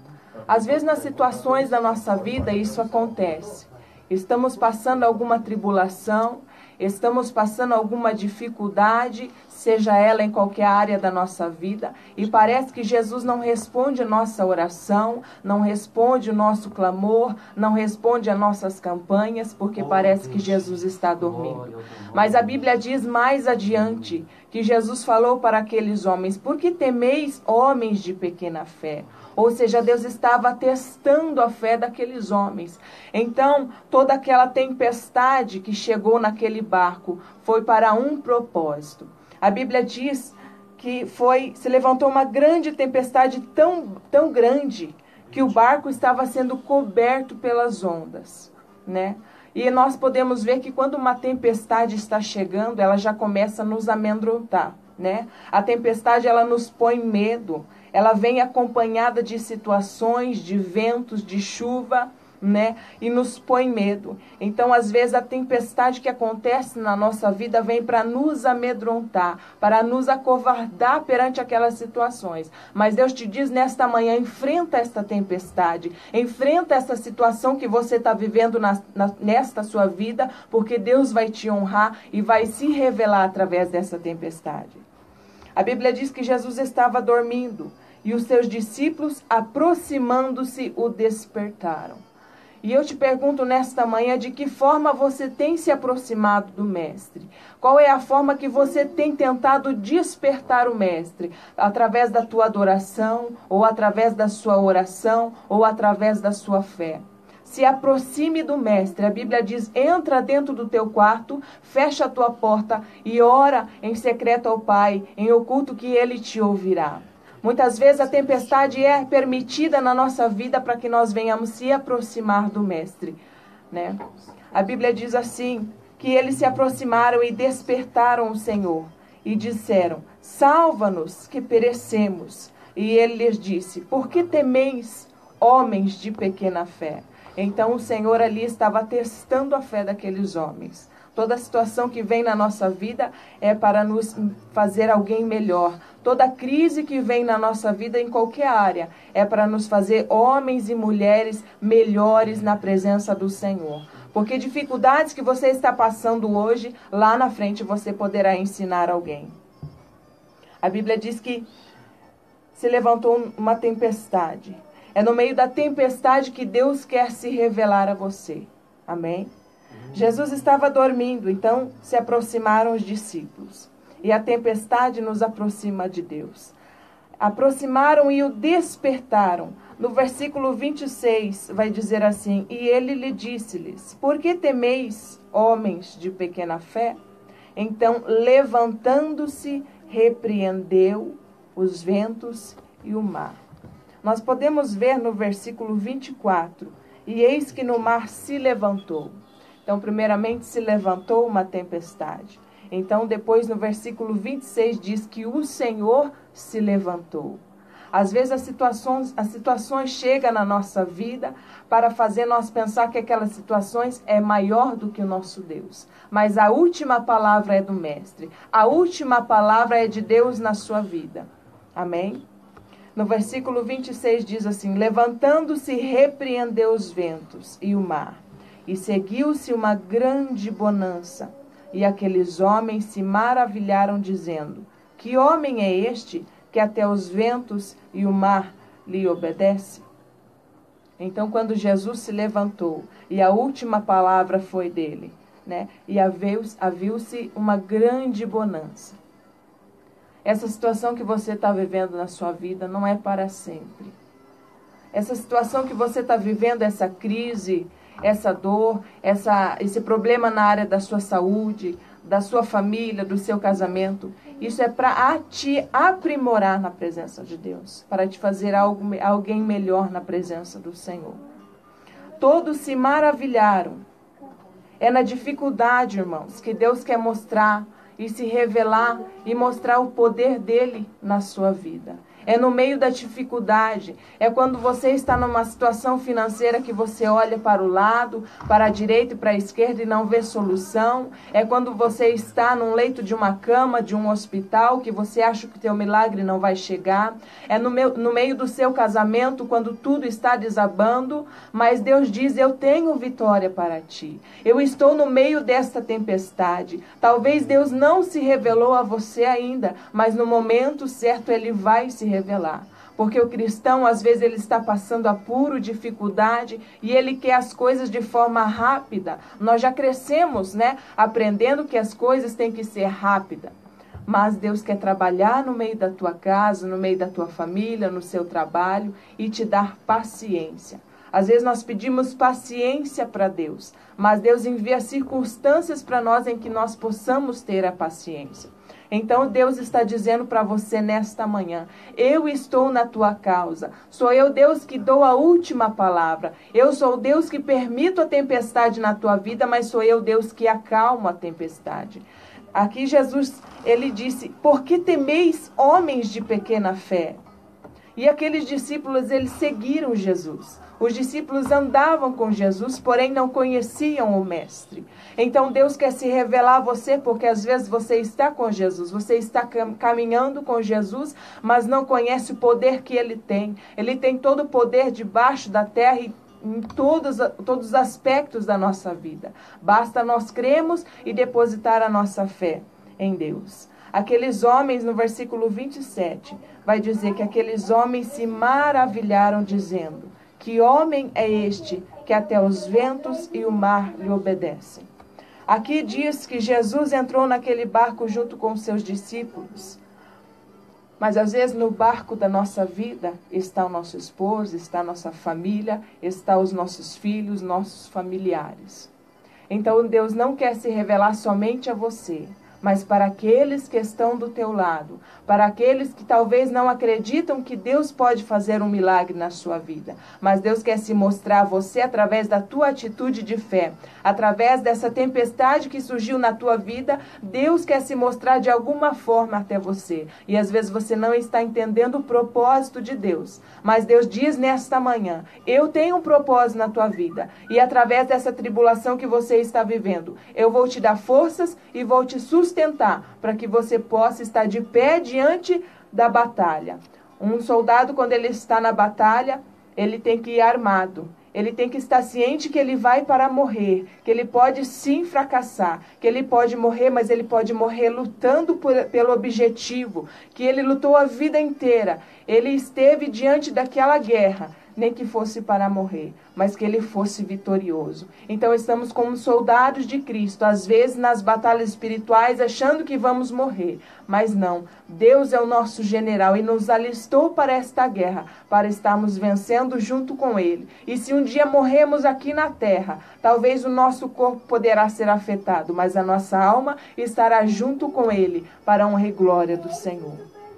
E: Às vezes nas situações da nossa vida isso acontece. Estamos passando alguma tribulação, estamos passando alguma dificuldade, seja ela em qualquer área da nossa vida, e parece que Jesus não responde a nossa oração, não responde o nosso clamor, não responde a nossas campanhas, porque parece que Jesus está dormindo. Mas a Bíblia diz mais adiante que Jesus falou para aqueles homens: por que temeis, homens de pequena fé? Ou seja, Deus estava testando a fé daqueles homens. Então, toda aquela tempestade que chegou naquele barco foi para um propósito. A Bíblia diz que foi, se levantou uma grande tempestade tão, tão grande que o barco estava sendo coberto pelas ondas, né? E nós podemos ver que quando uma tempestade está chegando, ela já começa a nos amedrontar, né? A tempestade, ela nos põe medo, ela vem acompanhada de situações, de ventos, de chuva, né? E nos põe medo. Então, às vezes, a tempestade que acontece na nossa vida vem para nos amedrontar, para nos acovardar perante aquelas situações. Mas Deus te diz nesta manhã: enfrenta esta tempestade, enfrenta essa situação que você está vivendo na, na, nesta sua vida, porque Deus vai te honrar e vai se revelar através dessa tempestade. A Bíblia diz que Jesus estava dormindo e os seus discípulos, aproximando-se, o despertaram. E eu te pergunto nesta manhã, de que forma você tem se aproximado do Mestre? Qual é a forma que você tem tentado despertar o Mestre? Através da tua adoração, ou através da sua oração, ou através da sua fé? Se aproxime do Mestre. A Bíblia diz: entra dentro do teu quarto, fecha a tua porta e ora em secreto ao Pai, em oculto, que Ele te ouvirá. Muitas vezes a tempestade é permitida na nossa vida para que nós venhamos se aproximar do Mestre, né? A Bíblia diz assim, que eles se aproximaram e despertaram o Senhor e disseram: salva-nos, que perecemos. E ele lhes disse: por que temeis, homens de pequena fé? Então o Senhor ali estava testando a fé daqueles homens. Toda situação que vem na nossa vida é para nos fazer alguém melhor. Toda crise que vem na nossa vida, em qualquer área, é para nos fazer homens e mulheres melhores na presença do Senhor. Porque dificuldades que você está passando hoje, lá na frente você poderá ensinar alguém. A Bíblia diz que se levantou uma tempestade. É no meio da tempestade que Deus quer se revelar a você. Amém? Jesus estava dormindo, então se aproximaram os discípulos. E a tempestade nos aproxima de Deus. Aproximaram e o despertaram. No versículo vinte e seis vai dizer assim: e ele lhe disse-lhes: por que temeis, homens de pequena fé? Então, levantando-se, repreendeu os ventos e o mar. Nós podemos ver no versículo vinte e quatro: e eis que no mar se levantou. Então, primeiramente, se levantou uma tempestade. Então, depois, no versículo vinte e seis, diz que o Senhor se levantou. Às vezes, as situações, as situações chegam na nossa vida para fazer nós pensar que aquelas situações é maior do que o nosso Deus. Mas a última palavra é do Mestre. A última palavra é de Deus na sua vida. Amém? No versículo vinte e seis diz assim: levantando-se, repreendeu os ventos e o mar. E seguiu-se uma grande bonança, e aqueles homens se maravilharam, dizendo: que homem é este, que até os ventos e o mar lhe obedecem? Então, quando Jesus se levantou, e a última palavra foi dele, né? E haviu-se uma grande bonança. Essa situação que você está vivendo na sua vida não é para sempre. Essa situação que você está vivendo, essa crise, essa dor, essa, esse problema na área da sua saúde, da sua família, do seu casamento, Isso é para te aprimorar na presença de Deus, para te fazer algo, alguém melhor na presença do Senhor. Todos se maravilharam. É na dificuldade, irmãos, que Deus quer mostrar e se revelar e mostrar o poder dele na sua vida. É no meio da dificuldade, é quando você está numa situação financeira que você olha para o lado, para a direita e para a esquerda e não vê solução. É quando você está num leito de uma cama, de um hospital, que você acha que o teu milagre não vai chegar. É no, meu, no meio do seu casamento, quando tudo está desabando, mas Deus diz, eu tenho vitória para ti. Eu estou no meio desta tempestade. Talvez Deus não se revelou a você ainda, mas no momento certo Ele vai se revelar, porque o cristão às vezes ele está passando apuro, dificuldade e ele quer as coisas de forma rápida. Nós já crescemos, né, aprendendo que as coisas têm que ser rápidas, mas Deus quer trabalhar no meio da tua casa, no meio da tua família, no seu trabalho e te dar paciência. Às vezes nós pedimos paciência para Deus, mas Deus envia circunstâncias para nós em que nós possamos ter a paciência. Então Deus está dizendo para você nesta manhã, eu estou na tua causa, sou eu Deus que dou a última palavra, eu sou Deus que permito a tempestade na tua vida, mas sou eu Deus que acalmo a tempestade. Aqui Jesus, ele disse, por que temeis homens de pequena fé? E aqueles discípulos, eles seguiram Jesus. Os discípulos andavam com Jesus, porém não conheciam o Mestre. Então Deus quer se revelar a você, porque às vezes você está com Jesus, você está caminhando com Jesus, mas não conhece o poder que Ele tem. Ele tem todo o poder debaixo da terra e em todos, todos os aspectos da nossa vida. Basta nós cremos e depositar a nossa fé em Deus. Aqueles homens, no versículo vinte e sete, vai dizer que aqueles homens se maravilharam, dizendo, que homem é este que até os ventos e o mar lhe obedecem? Aqui diz que Jesus entrou naquele barco junto com seus discípulos. Mas às vezes no barco da nossa vida está o nosso esposo, está a nossa família, está os nossos filhos, nossos familiares. Então Deus não quer se revelar somente a você, mas para aqueles que estão do teu lado, para aqueles que talvez não acreditam que Deus pode fazer um milagre na sua vida. Mas Deus quer se mostrar a você através da tua atitude de fé. Através dessa tempestade que surgiu na tua vida, Deus quer se mostrar de alguma forma até você. E às vezes você não está entendendo o propósito de Deus. Mas Deus diz nesta manhã, eu tenho um propósito na tua vida. E através dessa tribulação que você está vivendo, eu vou te dar forças e vou te sustentar. Sustentar para que você possa estar de pé diante da batalha. Um soldado, quando ele está na batalha, ele tem que ir armado. Ele tem que estar ciente que ele vai para morrer, que ele pode sim fracassar, que ele pode morrer, mas ele pode morrer lutando por, pelo objetivo, que ele lutou a vida inteira. Ele esteve diante daquela guerra, nem que fosse para morrer, mas que ele fosse vitorioso. Então estamos como soldados de Cristo, às vezes nas batalhas espirituais, achando que vamos morrer. Mas não, Deus é o nosso general e nos alistou para esta guerra, para estarmos vencendo junto com Ele. E se um dia morremos aqui na terra, talvez o nosso corpo poderá ser afetado, mas a nossa alma estará junto com Ele, para a honra e glória do Senhor.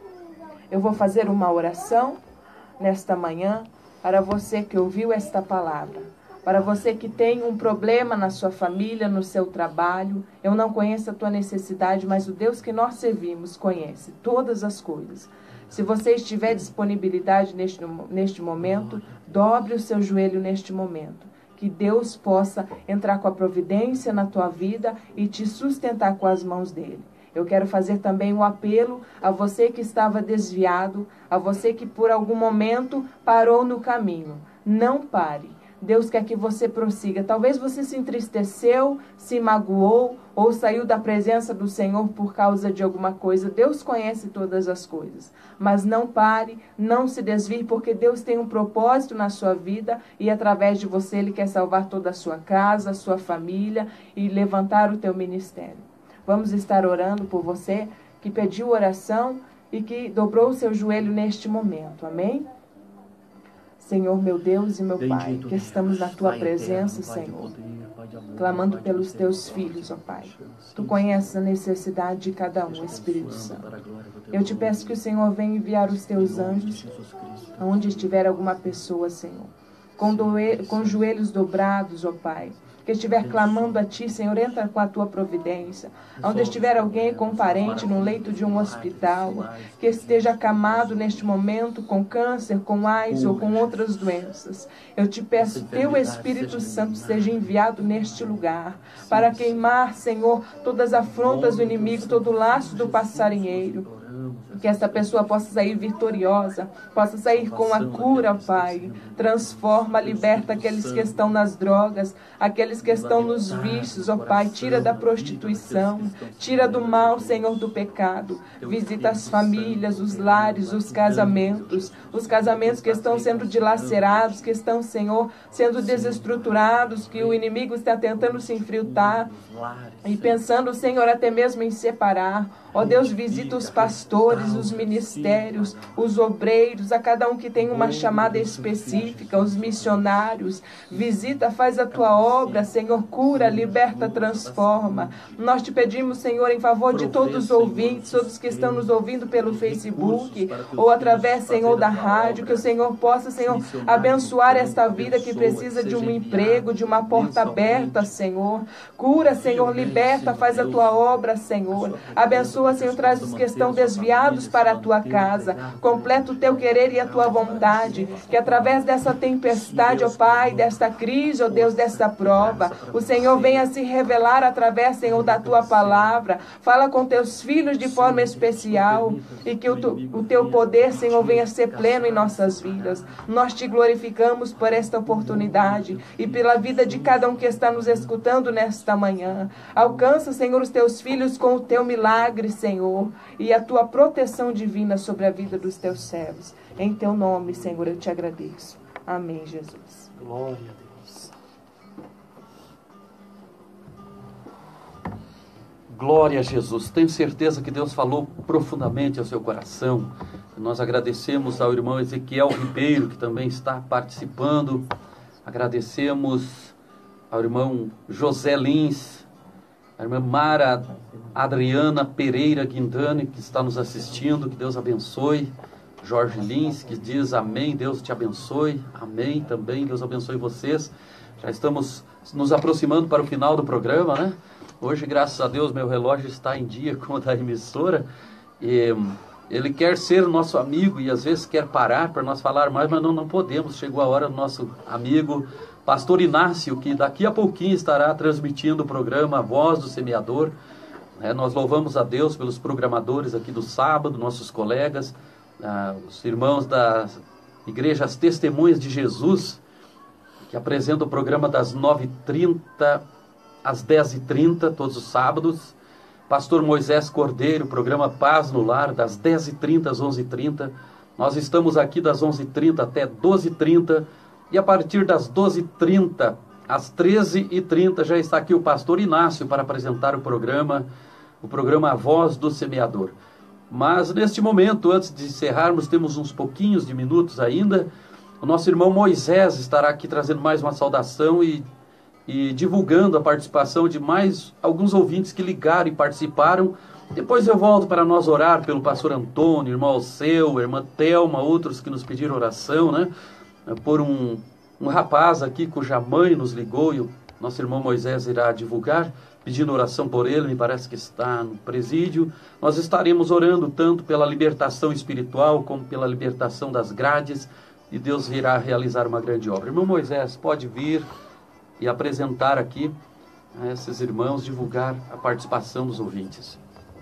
E: Eu vou fazer uma oração nesta manhã, para você que ouviu esta palavra, para você que tem um problema na sua família, no seu trabalho. Eu não conheço a tua necessidade, mas o Deus que nós servimos conhece todas as coisas. Se você estiver disponibilidade neste, neste momento, dobre o seu joelho neste momento. Que Deus possa entrar com a providência na tua vida e te sustentar com as mãos dele. Eu quero fazer também um apelo a você que estava desviado, a você que por algum momento parou no caminho. Não pare. Deus quer que você prossiga. Talvez você se entristeceu, se magoou ou saiu da presença do Senhor por causa de alguma coisa. Deus conhece todas as coisas. Mas não pare, não se desvie, porque Deus tem um propósito na sua vida e através de você Ele quer salvar toda a sua casa, a sua família e levantar o teu ministério. Vamos estar orando por você que pediu oração e que dobrou o seu joelho neste momento. Amém? Senhor meu Deus e meu Pai, que estamos na Tua presença, Senhor, clamando pelos Teus filhos, ó Pai. Tu conheces a necessidade de cada um, Espírito Santo. Eu te peço que o Senhor venha enviar os Teus anjos, onde estiver alguma pessoa, Senhor, com, doe, com joelhos dobrados, ó Pai, que estiver clamando a Ti, Senhor, entra com a Tua providência. Onde estiver alguém com um parente no leito de um hospital, que esteja acamado neste momento com câncer, com AIDS ou com outras doenças, eu te peço, Teu Espírito Santo seja enviado neste lugar, para queimar, Senhor, todas as afrontas do inimigo, todo o laço do passarinheiro. Que essa pessoa possa sair vitoriosa, possa sair com a cura, Pai. Transforma, liberta aqueles que estão nas drogas, aqueles que estão nos vícios, ó Pai. Tira da prostituição, tira do mal, Senhor, do pecado. Visita as famílias, os lares, os casamentos, os casamentos que estão sendo dilacerados, que estão, Senhor, sendo desestruturados, que o inimigo está tentando se infiltrar e pensando, Senhor, até mesmo em separar. Ó Deus, visita os pastores, os ministérios, os obreiros, a cada um que tem uma chamada específica, os missionários. Visita, faz a Tua obra, Senhor, cura, liberta, transforma. Nós te pedimos, Senhor, em favor de todos os ouvintes, todos que estão nos ouvindo pelo Facebook ou através, Senhor, da rádio, que o Senhor possa, Senhor, abençoar esta vida que precisa de um emprego, de uma porta aberta, Senhor. Cura, Senhor, liberta, faz a Tua obra, Senhor. Abençoa, Senhor, traz os que estão desviados para a Tua casa. Completa o Teu querer e a Tua vontade. Que através dessa tempestade, ó Pai, desta crise, ó Deus, desta prova, o Senhor venha se revelar através, Senhor, da Tua palavra. Fala com Teus filhos de forma especial e que o, tu, o Teu poder, Senhor, venha ser pleno em nossas vidas. Nós Te glorificamos por esta oportunidade e pela vida de cada um que está nos escutando nesta manhã. Alcança, Senhor, os Teus filhos com o Teu milagre, Senhor, e a Tua proteção divina sobre a vida dos Teus servos. Em Teu nome, Senhor, eu Te agradeço. Amém, Jesus.
A: Glória a Deus. Glória a Jesus. Tenho certeza que Deus falou profundamente ao seu coração. Nós agradecemos ao irmão Ezequiel Ribeiro, que também está participando. Agradecemos ao irmão José Lins, a irmã Mara Adriana Pereira Guindani, que está nos assistindo. Que Deus abençoe. Jorge Lins, que diz amém, Deus te abençoe. Amém também, Deus abençoe vocês. Já estamos nos aproximando para o final do programa, né? Hoje, graças a Deus, meu relógio está em dia com o da emissora. E ele quer ser nosso amigo e às vezes quer parar para nós falar mais, mas não, não podemos. Chegou a hora do nosso amigo Pastor Inácio, que daqui a pouquinho estará transmitindo o programa A Voz do Semeador. É, nós louvamos a Deus pelos programadores aqui do sábado, nossos colegas, ah, os irmãos das igrejas Testemunhas de Jesus, que apresentam o programa das nove e trinta às dez e trinta, todos os sábados. Pastor Moisés Cordeiro, programa Paz no Lar, das dez e trinta às onze e trinta. Nós estamos aqui das onze e trinta até doze e trinta. E a partir das doze e trinta às treze e trinta já está aqui o pastor Inácio para apresentar o programa, o programa A Voz do Semeador. Mas neste momento, antes de encerrarmos, temos uns pouquinhos de minutos ainda. O nosso irmão Moisés estará aqui trazendo mais uma saudação e, e divulgando a participação de mais alguns ouvintes que ligaram e participaram. Depois eu volto para nós orar pelo pastor Antônio, irmão Alceu, irmã Thelma, outros que nos pediram oração, né? Por um, um rapaz aqui cuja mãe nos ligou e o nosso irmão Moisés irá divulgar, pedindo oração por ele, me parece que está no presídio. Nós estaremos orando tanto pela libertação espiritual como pela libertação das grades, e Deus irá realizar uma grande obra. Irmão Moisés, pode vir e apresentar aqui a esses irmãos, divulgar a participação dos ouvintes.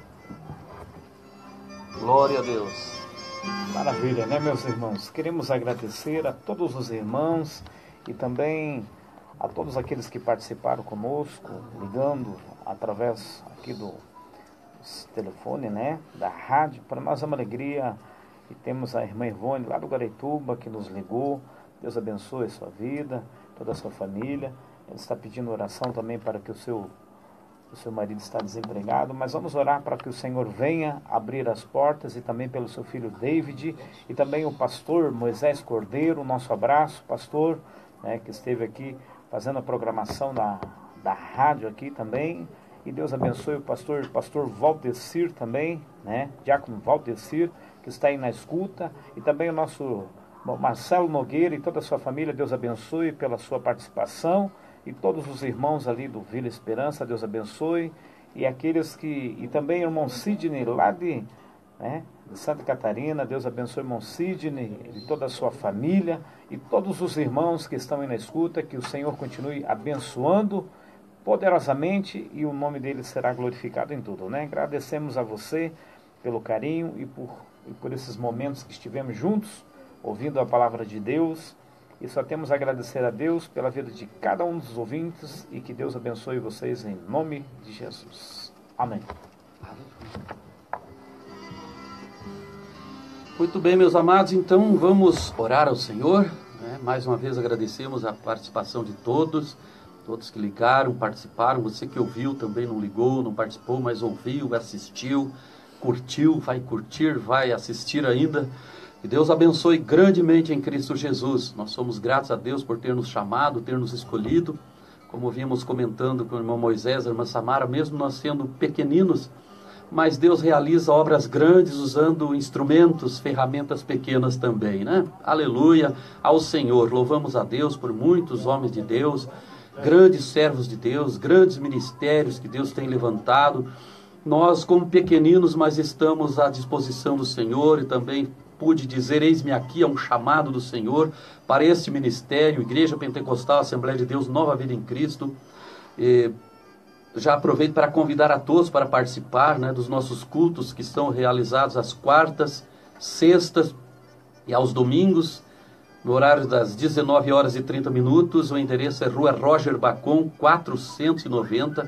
A: Glória a Deus.
C: Maravilha, né, meus irmãos? Queremos agradecer a todos os irmãos e também a todos aqueles que participaram conosco, ligando através aqui do telefone, né, da rádio. Para nós é uma alegria, e temos a irmã Ivone lá do Guaraituba que nos ligou. Deus abençoe a sua vida, toda a sua família. Ele está pedindo oração também para que o seu o seu marido está desempregado, mas vamos orar para que o Senhor venha abrir as portas, e também pelo seu filho David, e também o pastor Moisés Cordeiro. Nosso abraço, pastor, né, que esteve aqui fazendo a programação da, da rádio aqui também. E Deus abençoe o pastor, pastor Valdecir também, né, diácono Valdecir, que está aí na escuta, e também o nosso Marcelo Nogueira e toda a sua família. Deus abençoe pela sua participação. E todos os irmãos ali do Vila Esperança, Deus abençoe. E aqueles que... E também o irmão Sidney, lá de, né, de Santa Catarina. Deus abençoe o irmão Sidney e toda a sua família. E todos os irmãos que estão aí na escuta. Que o Senhor continue abençoando poderosamente. E o nome dele será glorificado em tudo, né? Agradecemos a você pelo carinho e por, e por esses momentos que estivemos juntos, ouvindo a palavra de Deus. E só temos a agradecer a Deus pela vida de cada um dos ouvintes, e que Deus abençoe vocês em nome de Jesus. Amém.
A: Muito bem, meus amados, então vamos orar ao Senhor, né? Mais uma vez agradecemos a participação de todos, todos que ligaram, participaram, você que ouviu também não ligou, não participou, mas ouviu, assistiu, curtiu, vai curtir, vai assistir ainda. Que Deus abençoe grandemente em Cristo Jesus. Nós somos gratos a Deus por ter nos chamado, ter nos escolhido. Como vimos comentando com o irmão Moisés, a irmã Samara, mesmo nós sendo pequeninos, mas Deus realiza obras grandes usando instrumentos, ferramentas pequenas também, né? Aleluia ao Senhor. Louvamos a Deus por muitos homens de Deus, grandes servos de Deus, grandes ministérios que Deus tem levantado. Nós, como pequeninos, mas estamos à disposição do Senhor, e também pude dizer, eis-me aqui, é um chamado do Senhor para este ministério, Igreja Pentecostal, Assembleia de Deus, Nova Vida em Cristo. E já aproveito para convidar a todos para participar, né, dos nossos cultos que são realizados às quartas, sextas e aos domingos, no horário das dezenove horas e trinta minutos. O endereço é Rua Roger Bacon, quatrocentos e noventa.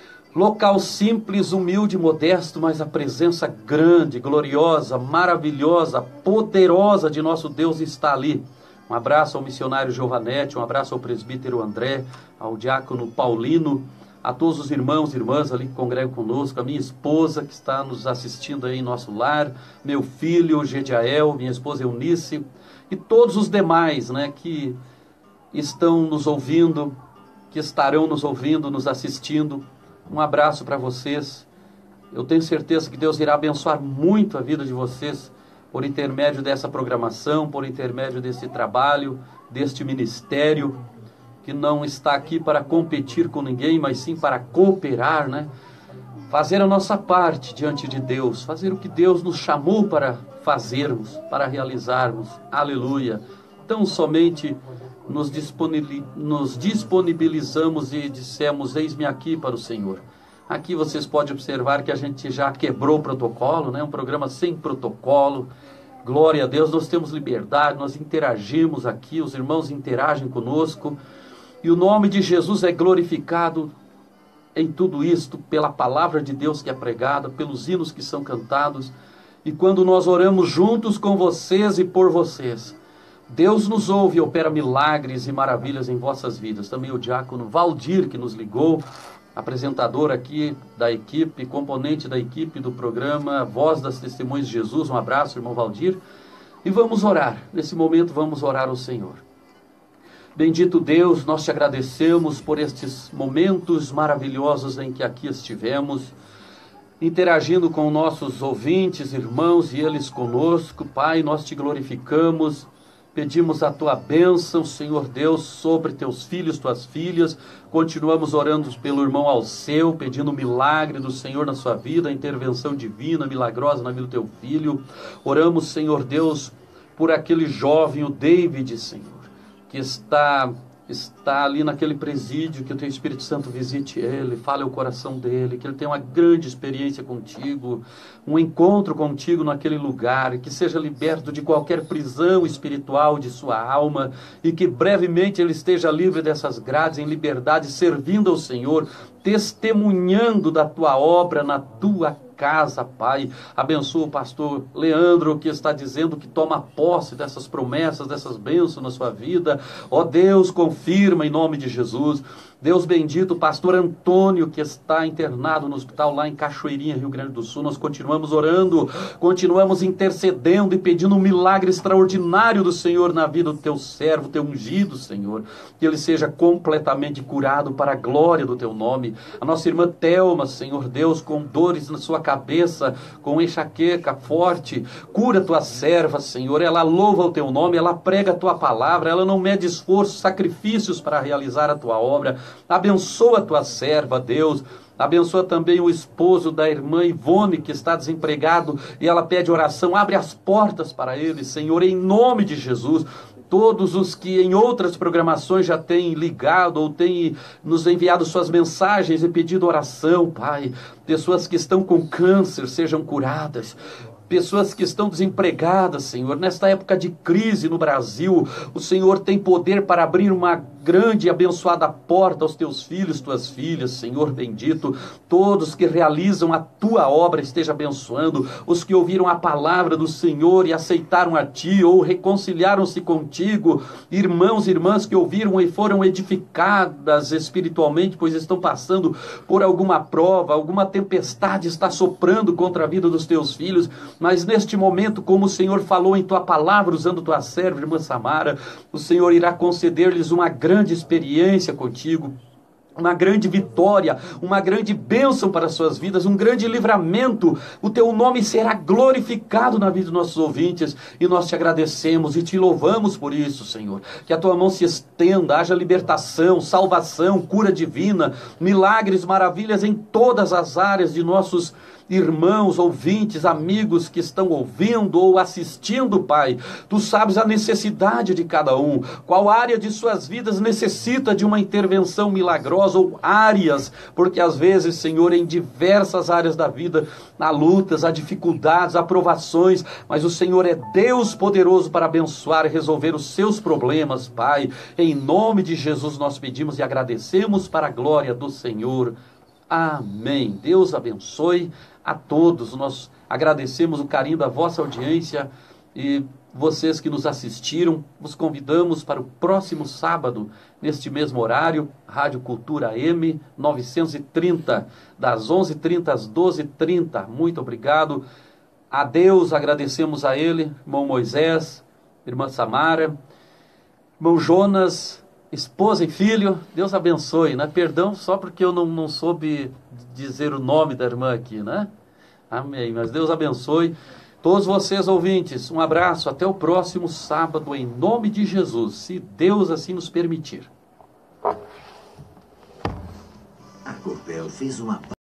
A: Local simples, humilde, modesto, mas a presença grande, gloriosa, maravilhosa, poderosa de nosso Deus está ali. Um abraço ao missionário Giovanetti, um abraço ao presbítero André, ao diácono Paulino, a todos os irmãos e irmãs ali que congregam conosco, a minha esposa que está nos assistindo aí em nosso lar, meu filho Gediael, minha esposa Eunice, e todos os demais, né, que estão nos ouvindo, que estarão nos ouvindo, nos assistindo. Um abraço para vocês. Eu tenho certeza que Deus irá abençoar muito a vida de vocês por intermédio dessa programação, por intermédio desse trabalho, deste ministério, que não está aqui para competir com ninguém, mas sim para cooperar, né? Fazer a nossa parte diante de Deus, fazer o que Deus nos chamou para fazermos, para realizarmos. Aleluia. Tão somente nos disponibilizamos e dissemos, eis-me aqui para o Senhor. Aqui vocês podem observar que a gente já quebrou o protocolo, né? Um programa sem protocolo. Glória a Deus, nós temos liberdade, nós interagimos aqui, os irmãos interagem conosco. E o nome de Jesus é glorificado em tudo isto, pela palavra de Deus que é pregada, pelos hinos que são cantados. E quando nós oramos juntos com vocês e por vocês, Deus nos ouve e opera milagres e maravilhas em vossas vidas. Também o diácono Valdir, que nos ligou, apresentador aqui da equipe, componente da equipe do programa Voz das Testemunhas de Jesus. Um abraço, irmão Valdir. E vamos orar. Nesse momento vamos orar ao Senhor. Bendito Deus, nós te agradecemos por estes momentos maravilhosos em que aqui estivemos, interagindo com nossos ouvintes, irmãos, e eles conosco. Pai, nós te glorificamos. Pedimos a tua bênção, Senhor Deus, sobre teus filhos, tuas filhas. Continuamos orando pelo irmão Alceu, pedindo o milagre do Senhor na sua vida, a intervenção divina, milagrosa na vida do teu filho. Oramos, Senhor Deus, por aquele jovem, o David, Senhor, que está, está ali naquele presídio, que o teu Espírito Santo visite ele, fale ao coração dele, que ele tenha uma grande experiência contigo, um encontro contigo naquele lugar, que seja liberto de qualquer prisão espiritual de sua alma, e que brevemente ele esteja livre dessas grades, em liberdade, servindo ao Senhor, testemunhando da tua obra na tua casa, Pai. Abençoa o pastor Leandro, que está dizendo que toma posse dessas promessas, dessas bênçãos na sua vida. Ó Deus, confirma em nome de Jesus. Deus bendito, o pastor Antônio, que está internado no hospital lá em Cachoeirinha, Rio Grande do Sul, nós continuamos orando, continuamos intercedendo e pedindo um milagre extraordinário do Senhor na vida do teu servo, teu ungido, Senhor, que ele seja completamente curado para a glória do teu nome. A nossa irmã Thelma, Senhor Deus, com dores na sua cabeça, com enxaqueca forte, cura tua serva, Senhor, ela louva o teu nome, ela prega a tua palavra, ela não mede esforço, sacrifícios para realizar a tua obra. Abençoa a tua serva, Deus. Abençoa também o esposo da irmã Ivone, que está desempregado, e ela pede oração. Abre as portas para ele, Senhor, em nome de Jesus. Todos os que em outras programações já têm ligado ou têm nos enviado suas mensagens e pedido oração, Pai. Pessoas que estão com câncer sejam curadas. Pessoas que estão desempregadas, Senhor, nesta época de crise no Brasil, o Senhor tem poder para abrir uma grande e abençoada porta aos teus filhos, tuas filhas, Senhor bendito. Todos que realizam a tua obra esteja abençoando, os que ouviram a palavra do Senhor e aceitaram a ti ou reconciliaram-se contigo, irmãos e irmãs que ouviram e foram edificadas espiritualmente, pois estão passando por alguma prova, alguma tempestade está soprando contra a vida dos teus filhos. Mas neste momento, como o Senhor falou em tua palavra, usando tua serva, irmã Samara, o Senhor irá conceder-lhes uma grande experiência contigo, uma grande vitória, uma grande bênção para as suas vidas, um grande livramento. O teu nome será glorificado na vida dos nossos ouvintes, e nós te agradecemos e te louvamos por isso, Senhor. Que a tua mão se estenda, haja libertação, salvação, cura divina, milagres, maravilhas em todas as áreas de nossos irmãos, ouvintes, amigos que estão ouvindo ou assistindo, Pai. Tu sabes a necessidade de cada um, qual área de suas vidas necessita de uma intervenção milagrosa, ou áreas, porque às vezes, Senhor, em diversas áreas da vida, há lutas, há dificuldades, há provações, mas o Senhor é Deus poderoso para abençoar e resolver os seus problemas, Pai. Em nome de Jesus nós pedimos e agradecemos para a glória do Senhor. Amém. Deus abençoe a todos. Nós agradecemos o carinho da vossa audiência e vocês que nos assistiram. Vos convidamos para o próximo sábado, neste mesmo horário, Rádio Cultura M novecentos e trinta, das onze e trinta às doze e trinta. Muito obrigado a Deus, agradecemos a Ele, irmão Moisés, irmã Samara, irmão Jonas, esposa e filho. Deus abençoe, né? Perdão só porque eu não, não soube dizer o nome da irmã aqui, né? Amém, mas Deus abençoe todos vocês ouvintes. Um abraço, até o próximo sábado, em nome de Jesus, se Deus assim nos permitir.
F: A Copel fez uma